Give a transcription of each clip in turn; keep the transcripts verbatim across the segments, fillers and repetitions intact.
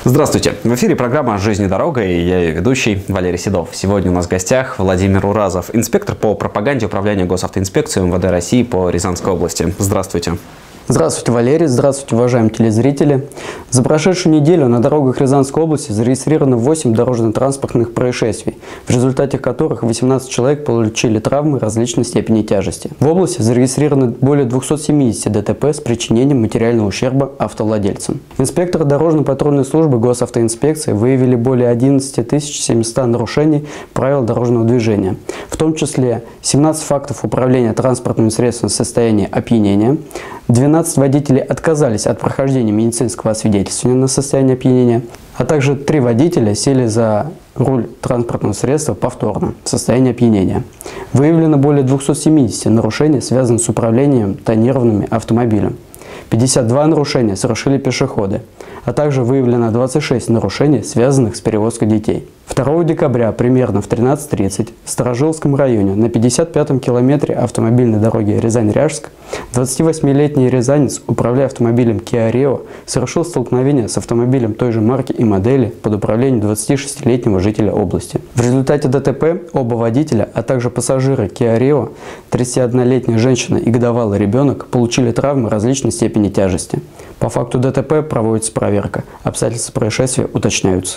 Здравствуйте! В эфире программа «Жизнь и дорога» и я ее ведущий Валерий Седов. Сегодня у нас в гостях Владимир Уразов, инспектор по пропаганде Управления госавтоинспекции МВД России по Рязанской области. Здравствуйте! Здравствуйте, Валерий. Здравствуйте, уважаемые телезрители. За прошедшую неделю на дорогах Рязанской области зарегистрировано восемь дорожно-транспортных происшествий, в результате которых восемнадцать человек получили травмы различной степени тяжести. В области зарегистрировано более двухсот семидесяти ДТП с причинением материального ущерба автовладельцам. Инспекторы дорожно-патрульной службы госавтоинспекции выявили более одиннадцати тысяч семисот нарушений правил дорожного движения, в том числе семнадцать фактов управления транспортными средствами в состоянии опьянения, двенадцать водителей отказались от прохождения медицинского освидетельствования на состояние опьянения, а также три водителя сели за руль транспортного средства повторно в состоянии опьянения. Выявлено более двухсот семидесяти нарушений, связанных с управлением тонированными автомобилем. пятьдесят два нарушения совершили пешеходы, а также выявлено двадцать шесть нарушений, связанных с перевозкой детей. второго декабря примерно в тринадцать тридцать в Старожилском районе на пятьдесят пятом километре автомобильной дороги Рязань-Ряжск двадцативосьмилетний рязанец, управляя автомобилем Kia Rio, совершил столкновение с автомобилем той же марки и модели под управлением двадцатишестилетнего жителя области. В результате ДТП оба водителя, а также пассажиры Kia Rio, тридцатиоднолетняя женщина и годовалый ребенок, получили травмы различной степени тяжести. По факту ДТП проводится проверка. Обстоятельства происшествия уточняются.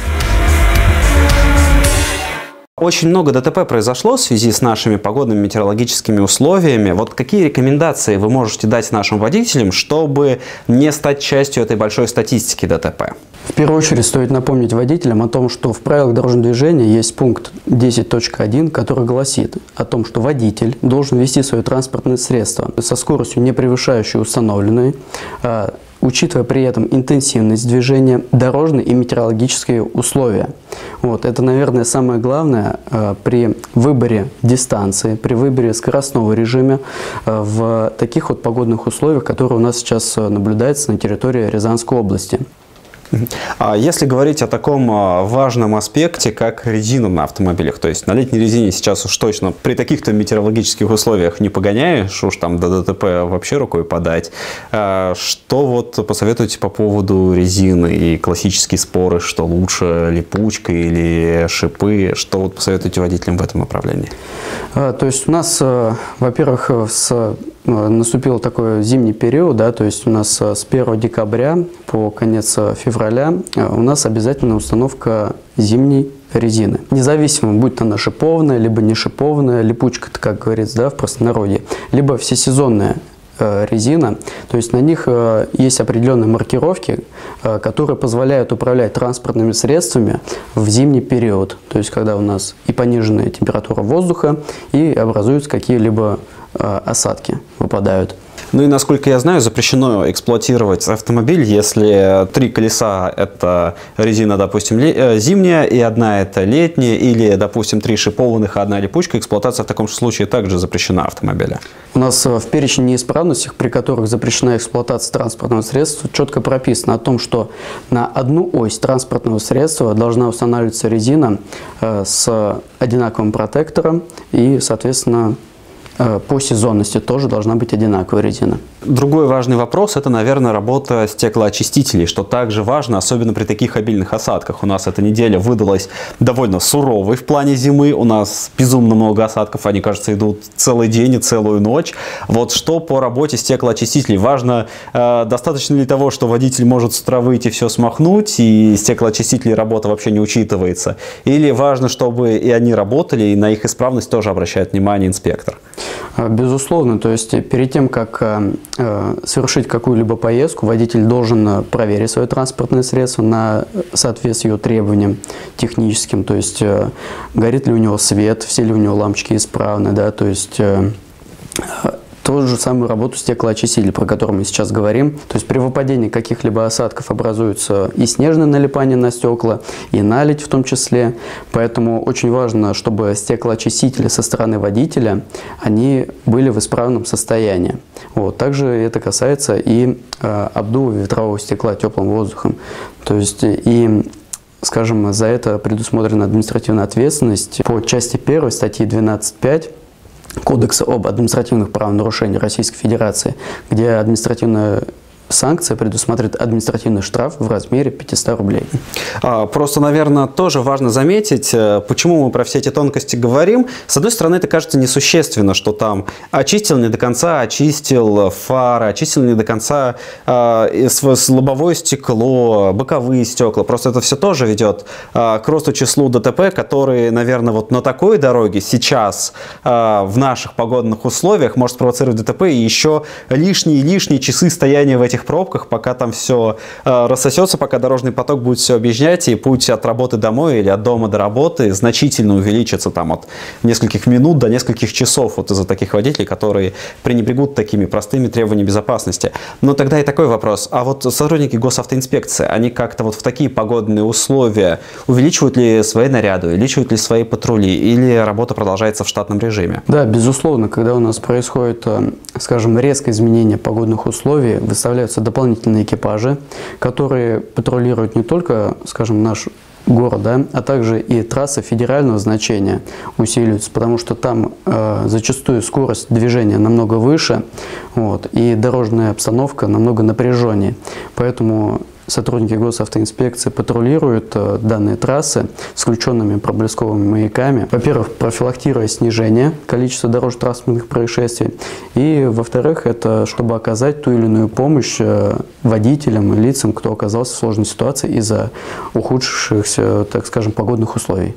Очень много ДТП произошло в связи с нашими погодными метеорологическими условиями. Вот какие рекомендации вы можете дать нашим водителям, чтобы не стать частью этой большой статистики ДТП? В первую очередь стоит напомнить водителям о том, что в правилах дорожного движения есть пункт десять точка один, который гласит о том, что водитель должен вести свое транспортное средство со скоростью, не превышающей установленной, учитывая при этом интенсивность движения, дорожные и метеорологические условия. Вот, это, наверное, самое главное э, при выборе дистанции, при выборе скоростного режима э, в таких вот погодных условиях, которые у нас сейчас наблюдаются на территории Рязанской области. Если говорить о таком важном аспекте, как резина на автомобилях, то есть на летней резине сейчас уж точно при таких-то метеорологических условиях не погоняешь, уж там до ДТП вообще рукой подать. Что вот посоветуете по поводу резины и классические споры, что лучше, липучка или шипы, что вот посоветуете водителям в этом направлении? То есть у нас, во-первых, с наступил такой зимний период, да, то есть у нас с первого декабря по конец февраля у нас обязательно установка зимней резины. Независимо, будь она шипованная, либо не шипованная, липучка, как говорится, да, в простонародье, либо всесезонная резина, то есть на них есть определенные маркировки, которые позволяют управлять транспортными средствами в зимний период, то есть когда у нас и пониженная температура воздуха, и образуются какие-либо осадки, выпадают. Ну и, насколько я знаю, запрещено эксплуатировать автомобиль, если три колеса – это резина, допустим, зимняя, и одна – это летняя, или, допустим, три шипованных, а одна липучка. Эксплуатация в таком случае также запрещена автомобиля. У нас в перечне неисправностей, при которых запрещена эксплуатация транспортного средства, четко прописано о том, что на одну ось транспортного средства должна устанавливаться резина с одинаковым протектором и, соответственно, по сезонности тоже должна быть одинаковая резина. Другой важный вопрос – это, наверное, работа стеклоочистителей, что также важно, особенно при таких обильных осадках. У нас эта неделя выдалась довольно суровой в плане зимы. У нас безумно много осадков, они, кажется, идут целый день и целую ночь. Вот что по работе стеклоочистителей? Важно, э, достаточно ли того, что водитель может с утра выйти, все смахнуть, и стеклоочистителей работа вообще не учитывается? Или важно, чтобы и они работали, и на их исправность тоже обращает внимание инспектор? Безусловно, то есть перед тем, как э, совершить какую-либо поездку, водитель должен проверить свое транспортное средство на соответствие требованиям техническим, то есть э, горит ли у него свет, все ли у него лампочки исправны, да, то есть э, ту же самую работу стеклоочиститель, про который мы сейчас говорим. То есть при выпадении каких-либо осадков образуется и снежное налипание на стекла, и наледь в том числе. Поэтому очень важно, чтобы стеклоочистители со стороны водителя, они были в исправном состоянии. Вот. Также это касается и э, обдува ветрового стекла теплым воздухом. То есть и скажем, за это предусмотрена административная ответственность по части первой статьи двенадцать пять Кодекса об административных правонарушениях Российской Федерации, где административная санкция предусматривает административный штраф в размере пятисот рублей. Просто, наверное, тоже важно заметить, почему мы про все эти тонкости говорим. С одной стороны, это кажется несущественно, что там очистил не до конца, очистил фары, очистил не до конца э, лобовое стекло, боковые стекла. Просто это все тоже ведет э, к росту числу ДТП, которые, наверное, вот на такой дороге сейчас э, в наших погодных условиях может спровоцировать ДТП и еще лишние-лишние часы стояния в этих пробках, пока там все э, рассосется, пока дорожный поток будет все объезжать, и путь от работы домой или от дома до работы значительно увеличится там от нескольких минут до нескольких часов вот из-за таких водителей, которые пренебрегут такими простыми требованиями безопасности. Но тогда и такой вопрос. А вот сотрудники госавтоинспекции, они как-то вот в такие погодные условия увеличивают ли свои наряды, увеличивают ли свои патрули, или работа продолжается в штатном режиме? Да, безусловно, когда у нас происходит, скажем, резкое изменение погодных условий, выставляются дополнительные экипажи, которые патрулируют не только, скажем, наш город, да, а также и трассы федерального значения усиливаются, потому что там э, зачастую скорость движения намного выше, вот, и дорожная обстановка намного напряженнее. Поэтому сотрудники госавтоинспекции патрулируют э, данные трассы с включенными проблесковыми маяками. Во-первых, профилактируя снижение количества дорожно-транспортных происшествий. И, во-вторых, это чтобы оказать ту или иную помощь э, водителям и лицам, кто оказался в сложной ситуации из-за ухудшившихся, так скажем, погодных условий.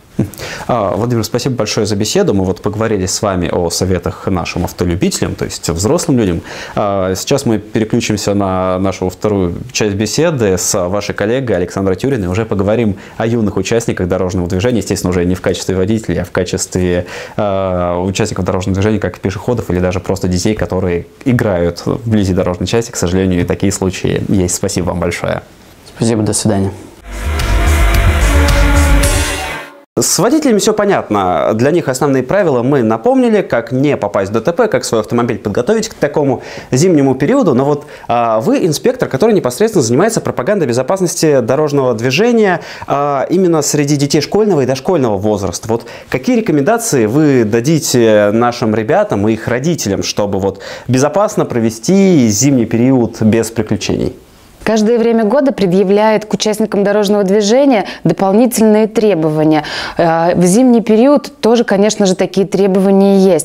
Владимир, спасибо большое за беседу. Мы вот поговорили с вами о советах нашим автолюбителям, то есть взрослым людям. Сейчас мы переключимся на нашу вторую часть беседы с вашей коллегой Александрой Тюриной. Уже поговорим о юных участниках дорожного движения, естественно, уже не в качестве водителей, а в качестве участников дорожного движения, как пешеходов или даже просто детей, которые играют вблизи дорожной части. К сожалению, и такие случаи есть. Спасибо вам большое. Спасибо, до свидания. С водителями все понятно. Для них основные правила мы напомнили, как не попасть в ДТП, как свой автомобиль подготовить к такому зимнему периоду. Но вот а, вы инспектор, который непосредственно занимается пропагандой безопасности дорожного движения а, именно среди детей школьного и дошкольного возраста. Вот какие рекомендации вы дадите нашим ребятам и их родителям, чтобы вот безопасно провести зимний период без приключений? Каждое время года предъявляет к участникам дорожного движения дополнительные требования. В зимний период тоже, конечно же, такие требования есть.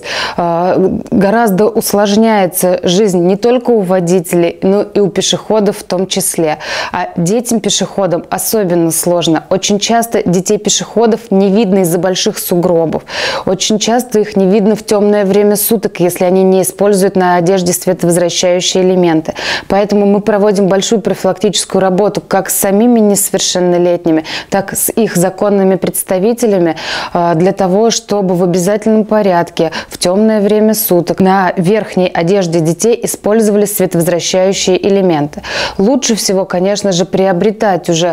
Гораздо усложняется жизнь не только у водителей, но и у пешеходов в том числе. А детям-пешеходам особенно сложно. Очень часто детей-пешеходов не видно из-за больших сугробов. Очень часто их не видно в темное время суток, если они не используют на одежде световозвращающие элементы. Поэтому мы проводим большую профилактическую работу как с самими несовершеннолетними, так и с их законными представителями для того, чтобы в обязательном порядке в темное время суток на верхней одежде детей использовали световозвращающие элементы. Лучше всего, конечно же, приобретать уже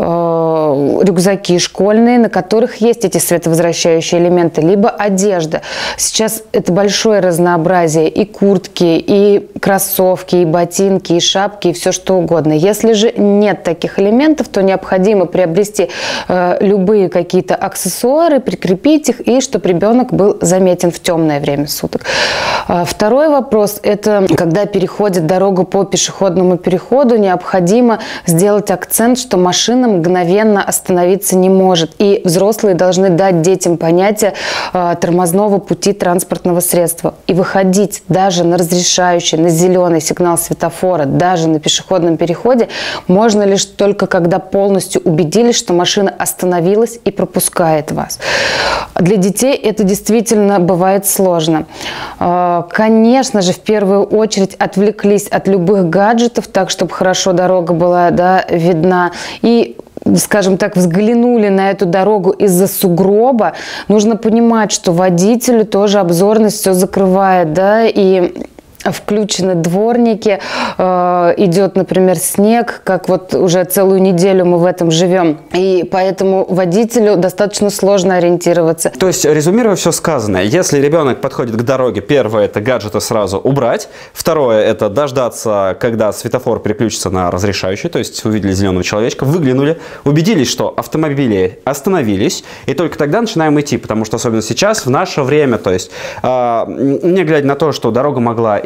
э, рюкзаки школьные, на которых есть эти световозвращающие элементы, либо одежда. Сейчас это большое разнообразие: и куртки, и кроссовки, и ботинки, и шапки, и все что угодно. Если же нет таких элементов, то необходимо приобрести э, любые какие-то аксессуары, прикрепить их, и чтобы ребенок был заметен в темное время суток. Э, второй вопрос – это когда переходит дорогу по пешеходному переходу, необходимо сделать акцент, что машина мгновенно остановиться не может. И взрослые должны дать детям понятие э, тормозного пути транспортного средства. И выходить даже на разрешающий, на зеленый сигнал светофора, даже на пешеходном переходе, переходе можно лишь только когда полностью убедились, что машина остановилась и пропускает вас. Для детей это действительно бывает сложно. Конечно же, в первую очередь отвлеклись от любых гаджетов, так, чтобы хорошо дорога была, да, видна. И, скажем так, взглянули на эту дорогу из-за сугроба. Нужно понимать, что водителю тоже обзорность все закрывает, да, и включены дворники, э, идет, например, снег, как вот уже целую неделю мы в этом живем. И поэтому водителю достаточно сложно ориентироваться. То есть, резюмируя все сказанное, если ребенок подходит к дороге, первое – это гаджеты сразу убрать, второе – это дождаться, когда светофор переключится на разрешающий, то есть увидели зеленого человечка, выглянули, убедились, что автомобили остановились, и только тогда начинаем идти, потому что особенно сейчас, в наше время, то есть, э, не глядя на то, что дорога могла и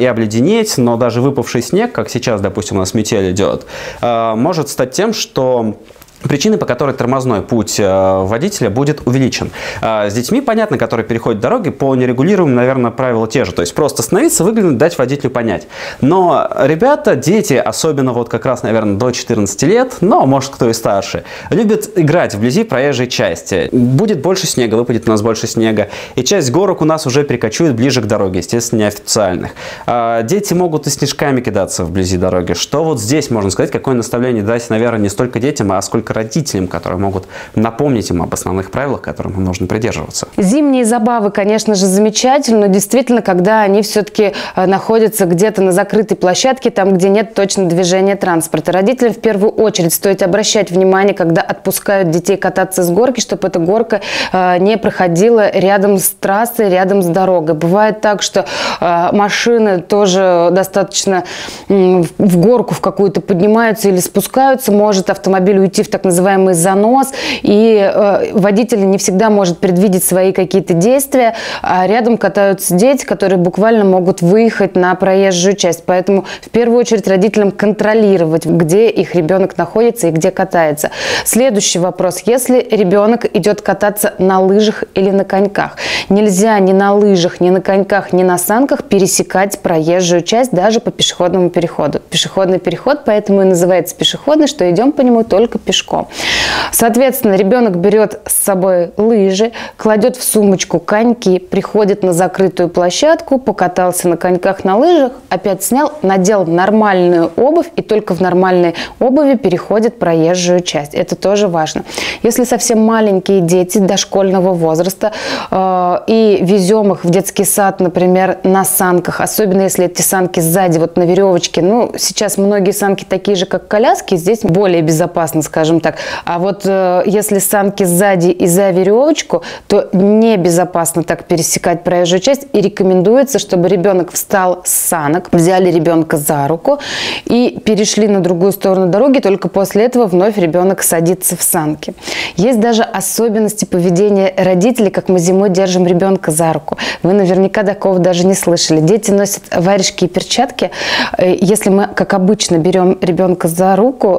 и обледенеть, но даже выпавший снег, как сейчас, допустим, у нас метель идет, может стать тем, что причины, по которой тормозной путь водителя будет увеличен. С детьми, понятно, которые переходят дороги, по нерегулируемым, наверное, правила те же. То есть просто остановиться, выглянуть, дать водителю понять. Но ребята, дети, особенно вот как раз, наверное, до четырнадцати лет, но, может, кто и старше, любят играть вблизи проезжей части. Будет больше снега, выпадет у нас больше снега, и часть горок у нас уже перекочует ближе к дороге, естественно, неофициальных. Дети могут и снежками кидаться вблизи дороги. Что вот здесь можно сказать, какое наставление дать, наверное, не столько детям, а сколько родителям, которые могут напомнить им об основных правилах, которым им нужно придерживаться. Зимние забавы, конечно же, замечательны, но действительно, когда они все-таки находятся где-то на закрытой площадке, там, где нет точно движения транспорта. Родителям в первую очередь стоит обращать внимание, когда отпускают детей кататься с горки, чтобы эта горка э, не проходила рядом с трассой, рядом с дорогой. Бывает так, что э, машины тоже достаточно э, в горку в какую-то поднимаются или спускаются, может автомобиль уйти в так называемый занос, и э, водитель не всегда может предвидеть свои какие-то действия, а рядом катаются дети, которые буквально могут выехать на проезжую часть. Поэтому в первую очередь родителям контролировать, где их ребенок находится и где катается. Следующий вопрос. Если ребенок идет кататься на лыжах или на коньках, нельзя ни на лыжах, ни на коньках, ни на санках пересекать проезжую часть даже по пешеходному переходу. Пешеходный переход поэтому и называется пешеходный, что идем по нему только пешком. Соответственно, ребенок берет с собой лыжи, кладет в сумочку коньки, приходит на закрытую площадку, покатался на коньках, на лыжах, опять снял, надел нормальную обувь и только в нормальной обуви переходит проезжую часть. Это тоже важно. Если совсем маленькие дети дошкольного возраста э, и везем их в детский сад, например, на санках, особенно если эти санки сзади, вот на веревочке, ну, сейчас многие санки такие же, как коляски, здесь более безопасно, скажем так. А вот э, если санки сзади и за веревочку, то небезопасно так пересекать проезжую часть, и рекомендуется, чтобы ребенок встал с санок, взяли ребенка за руку и перешли на другую сторону дороги, только после этого вновь ребенок садится в санки. Есть даже особенности поведения родителей, как мы зимой держим ребенка за руку. Вы наверняка такого даже не слышали. Дети носят варежки и перчатки. Если мы, как обычно, берем ребенка за руку,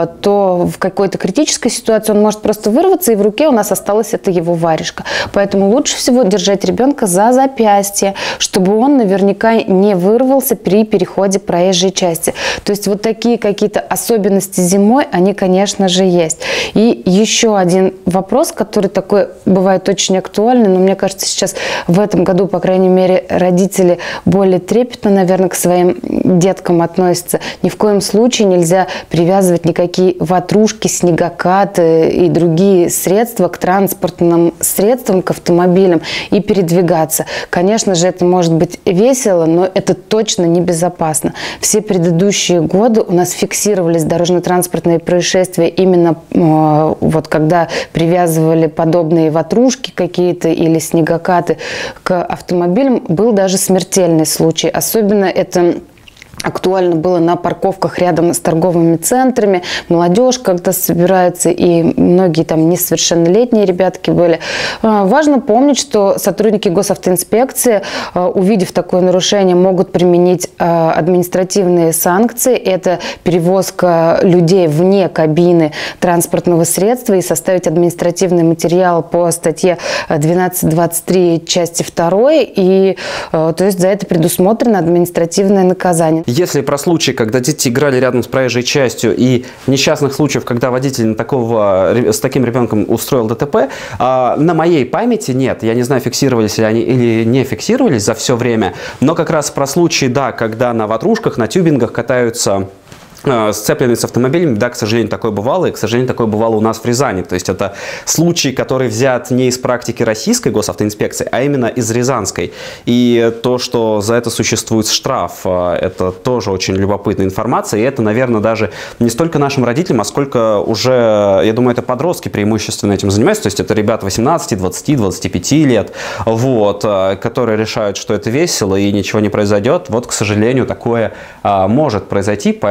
то в какой-то критической ситуации он может просто вырваться, и в руке у нас осталась эта его варежка. Поэтому лучше всего держать ребенка за запястье, чтобы он наверняка не вырвался при переходе проезжей части. То есть вот такие какие-то особенности зимой, они, конечно же, есть. И еще один вопрос, который такой бывает очень актуальный, но мне кажется, сейчас в этом году, по крайней мере, родители более трепетно, наверное, к своим деткам относятся. Ни в коем случае нельзя привязывать никакие ватрушки, снегокаты и другие средства к транспортным средствам, к автомобилям и передвигаться. Конечно же, это может быть весело, но это точно небезопасно. Все предыдущие годы у нас фиксировались дорожно-транспортные происшествия именно э, вот когда привязывали подобные ватрушки какие-то или снегокаты к автомобилям. Был даже смертельный случай. Особенно это актуально было на парковках рядом с торговыми центрами. Молодежь когда собирается, и многие там несовершеннолетние ребятки были. Важно помнить, что сотрудники госавтоинспекции, увидев такое нарушение, могут применить административные санкции. Это перевозка людей вне кабины транспортного средства и составить административный материал по статье двенадцать двадцать три части второй. И, то есть за это предусмотрено административное наказание. Если про случаи, когда дети играли рядом с проезжей частью, и несчастных случаев, когда водитель на такого, с таким ребенком устроил ДТП, на моей памяти нет. Я не знаю, фиксировались ли они или не фиксировались за все время, но как раз про случаи, да, когда на ватрушках, на тюбингах катаются сцепленные с автомобилями, да, к сожалению, такое бывало, и, к сожалению, такое бывало у нас в Рязани. То есть это случай, который взят не из практики российской госавтоинспекции, а именно из рязанской. И то, что за это существует штраф, это тоже очень любопытная информация, и это, наверное, даже не столько нашим родителям, а сколько уже, я думаю, это подростки преимущественно этим занимаются, то есть это ребята восемнадцати, двадцати, двадцати пяти лет, вот, которые решают, что это весело и ничего не произойдет. Вот, к сожалению, такое а, может произойти, поэтому, наверное,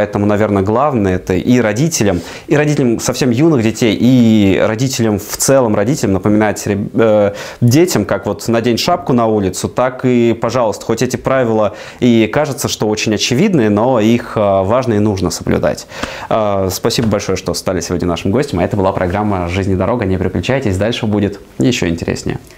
наверное, главное, это и родителям, и родителям совсем юных детей, и родителям в целом, родителям напоминать э, детям, как вот надень шапку на улицу, так и, пожалуйста, хоть эти правила и кажется, что очень очевидные, но их э, важно и нужно соблюдать. Э, спасибо большое, что стали сегодня нашим гостем, а это была программа «Жизнь и дорога». Не переключайтесь, дальше будет еще интереснее.